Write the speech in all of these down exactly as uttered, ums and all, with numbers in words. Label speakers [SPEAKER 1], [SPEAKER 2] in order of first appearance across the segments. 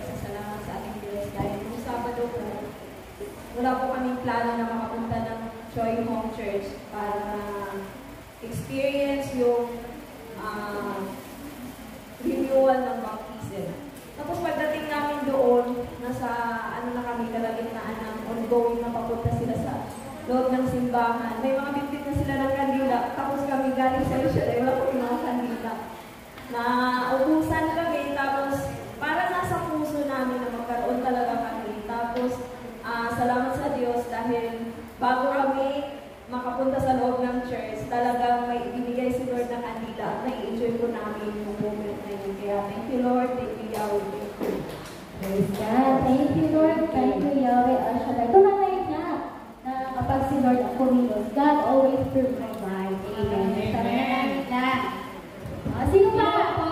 [SPEAKER 1] pasasalamat sa ating Diyos dahil nung Sabado po, wala po kaming plano na makapunta ng Joy Home Church para experience yung uh, renewal ng baptism. Tapos pagdating namin doon, nasa ano na kami, kalagitnaan ng ongoing na papunta sila sa loob ng simbahan. May mga bitbit na sila ng kandila, tapos kami galing sa Lucia, dahil wala po yung mga kandila. Na ubusan kami, tapos para nasa puso namin na magkaroon talaga kami. Tapos uh, salamat sa Diyos dahil bago kami makapunta sa loob ng church, talagang may ibinigay si Lord na kandila at nai-enjoy ko namin yung moment na yun. Kaya thank you Lord, thank you Yahweh, thank you.
[SPEAKER 2] Praise God, thank you Lord, thank you Yahweh, Al-Shaddai. Ito na ngayon na, na kapag si Lord ang kumilos, God always provide. Amen. Amen. Amen. Uh, sino ba po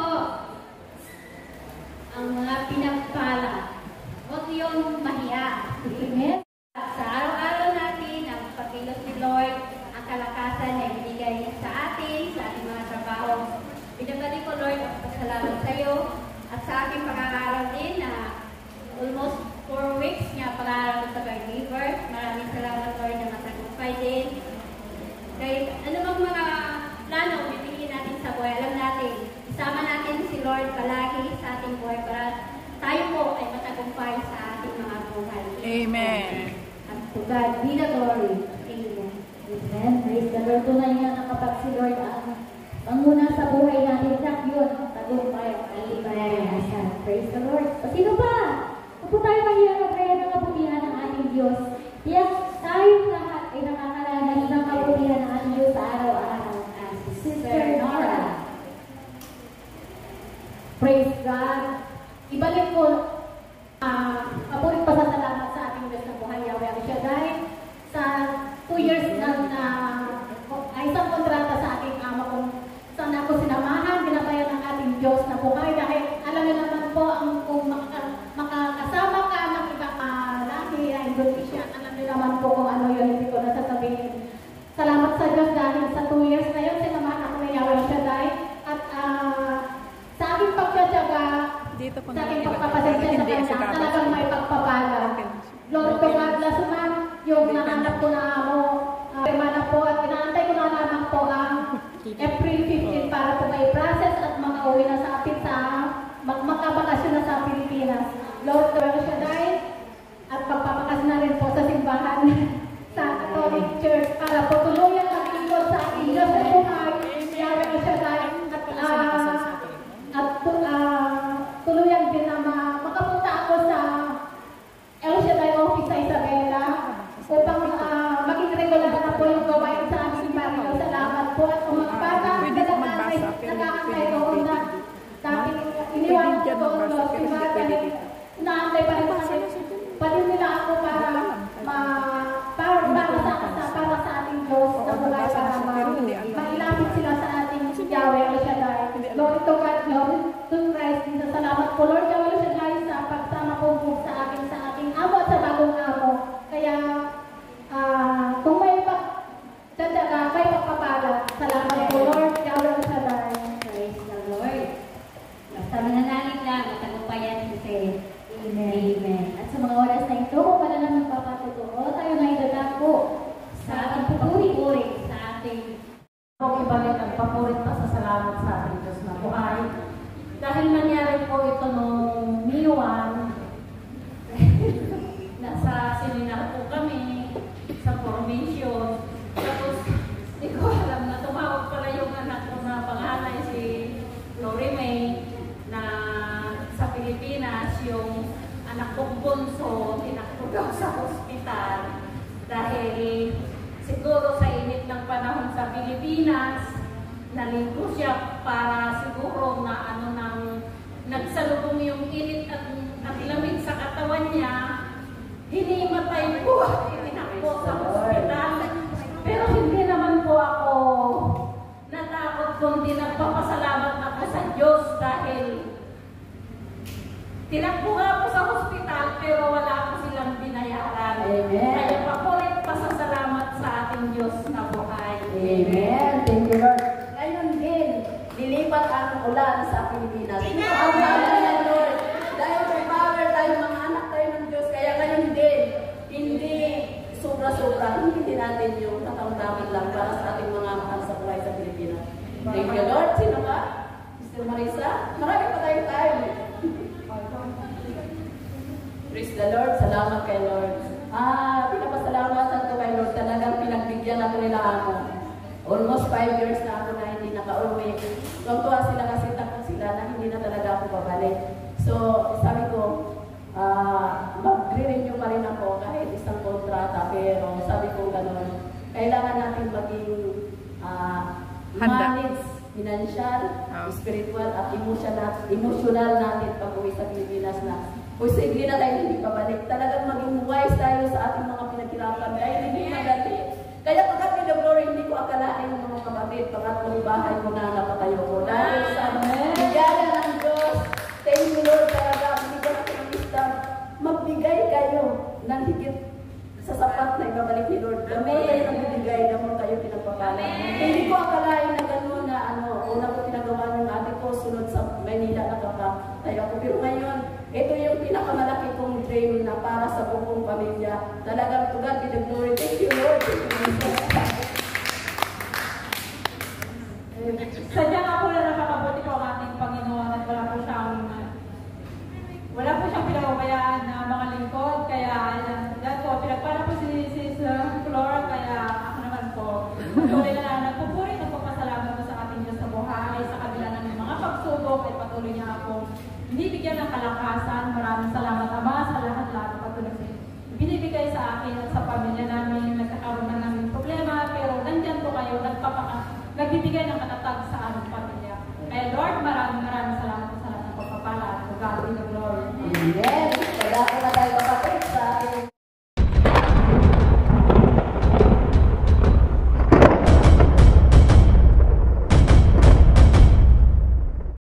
[SPEAKER 2] ang mga pinagpala? Huwag yung mahiya. Amen. Sa araw-araw natin, ang pagkilos ni Lord, ang kalakasan na ibinigay niya sa atin, sa ating mga trabaho. Pinabalik ko, Lord, ang pasalamat sa iyo at sa aking pag-aaral din na almost four weeks niya pag-aaral sa Believer. Maraming salamat, Lord, na matagumpay din. Kahit anumang mga plano bibigyan natin sa buhay, alam natin, isama natin si Lord palagi sa ating buhay para tayo po ay matagumpay sa ating mga buhay.
[SPEAKER 3] Amen.
[SPEAKER 2] At to God be the glory. Amen. Amen. Praise the Lord. Tunay nga na kapag si Lord ang panguna sa buhay natin, yak yun, tagumpay. Amen. Praise the Lord. O sino pa? Kung po tayo mahirap kaya ng kabutihan ng ating Diyos, tiyak tayo lahat ay nakakaranas ng kabutihan ng ating Diyos sa araw-araw. As Sister Nora. Praise God. Ibalik ko uh, maburing pasasalamat sa ating Diyos na buhay, Yahweh Al-Shaddai. Sa two years na, na ay isang kontrata sa aking ama kung saan ako sinamahan, ginabayan ng ating Diyos na buhay. Dahil alam niyo naman po, ang, kung maka, makakasama ka ng ibang uh, lahi na Indonesia, alam niyo naman po kung ano yun, hindi ko nasasabihin. Salamat sa Diyos dahil sa two years na yun, sinamahan ako ng Yahweh Al-Shaddai. At uh, sa aking pagtsatsaga, sa aking pagpapasensya sa kanya, talagang may pagpapala. Lord, to God, last month, yung nanganap ko na ako, uh, na po, at inaantay ko na naman po ang April fifteenth para po may process at makauwi na sa atin sa magmakabakasyon na sa Pilipinas. Lord, to God, Shaddai, at pagpapakasyon na rin po sa simbahan sa Catholic Church para po tuluyan mag-ikot sa aking Diyos na buhay, Yahweh Shaddai, at uh, at uh, tuluyan din na makapunta ako sa El Shaddai office sa Isabela upang uh, maging regular na po yung gawain sa aming barrio. Salamat po at kung magpata, nag-aantay doon na dati iniwan ko doon doon si Margaret. Naantay pa rin kasi panin nila ako para ma, para, para, sa, sa, para sa ating Diyos na buhay para mailapit sila sa ating Yahweh El Shaddai. Lord to God, Lord to Christ. Salamat po Lord Yahweh El Shaddai sa pagsama ko sa akin sa ating amo at sa bagong amo. Kaya uh, kung may pag tanda may pagpapala. Salamat po Lord Yahweh El Shaddai. Praise the Lord. Basta mananalig lang at tagumpayan si Amen. Amen. At sa mga oras na ito, kung wala lang magpapatutuo, tayo na idadako sa ating pupuri-puri, sa ating
[SPEAKER 4] kung ibalik ang papurit pa sa salamat sa ating Diyos na buhay. Dahil nangyari po ito noong May first, nasa seminar po kami sa provincial. Tapos, hindi ko alam na tumawag pala yung anak ko na panganay si Lori May na sa Pilipinas, yung anak kong bunso, tinakbo daw sa hospital dahil siguro sa init ng panahon sa Pilipinas, naligo siya para siguro na ano nang nagsalubong yung init at, at lamig sa katawan niya, hinimatay po at itinakbo sa hospital. Pero hindi naman po ako natakot, kundi nagpapasalamat ako sa Diyos dahil tinakbo nga po sa hospital pero wala po silang binayaran.
[SPEAKER 2] Amen.
[SPEAKER 4] Kaya papulit pasasalamat sa ating Diyos na buhay.
[SPEAKER 2] Amen. Thank you, Lord. Ngayon din, lilipat ang ulan sa Pilipinas. Amen. Lord, dahil may power
[SPEAKER 4] Thank you, Lord. Sino ka? Sister Marisa? Marami pa tayong time. Praise the Lord. Salamat kay Lord. Ah, pinapasalamatan ko kay Lord. Talagang pinagbigyan ako nila ako. Almost five years na ako na hindi naka-uwi. Tuwa sila kasi takot sila na hindi na talaga ako babalik. So, sabi ko, ah, mag-renew pa rin ako kahit isang kontrata. Pero sabi ko gano'n, kailangan natin maging ah, manage, financial,
[SPEAKER 3] Oh.
[SPEAKER 4] spiritual, at emotional, emotional natin pag-uwi sa Pilipinas na posible na tayo hindi pabalik. Talagang maging wise tayo sa ating mga pinaghirapan dahil hindi madali. Kaya pagkat ni the glory, hindi ko akalain ng mga kapatid, pangatlong bahay ko na napatayo ko. Dahil sa bigyan ng Diyos, thank you Lord, talaga, bigyan ako ng lista, magbigay kayo ng higit sa sapat na ibabalik ni Lord. Damo kayo nagbibigay, damo kayo pinagpapala. Hindi ko akalain na gano'n na ano, una ko pinagawa ng ate ko, sunod sa Manila nakapatayo ako. Pero ngayon, ito yung pinakamalaki kong dream na para sa buong pamilya. Talagang to God be the glory. Thank you, Lord.
[SPEAKER 5] Sadyang ako na nakakabuti po ang ating Panginoon at wala po siyang wala po siyang pinakabayaan na mga lingkod. Kaya yan po, pinagpala po si Sis Flora, kaya ako naman po. Patuloy na lang nagpupuri, nagpapasalamat po sa ating Diyos sa buhay, sa kabila ng mga pagsubok ay patuloy niya ako binibigyan ng kalakasan. Maraming salamat, Ama, sa lahat-lahat na patuloy binibigay sa akin at sa pamilya namin. Nagkakaroon na namin problema, pero nandyan po kayo, nagpapaka, nagbibigay ng katatag sa aming pamilya. Kaya Lord, maraming maraming salamat.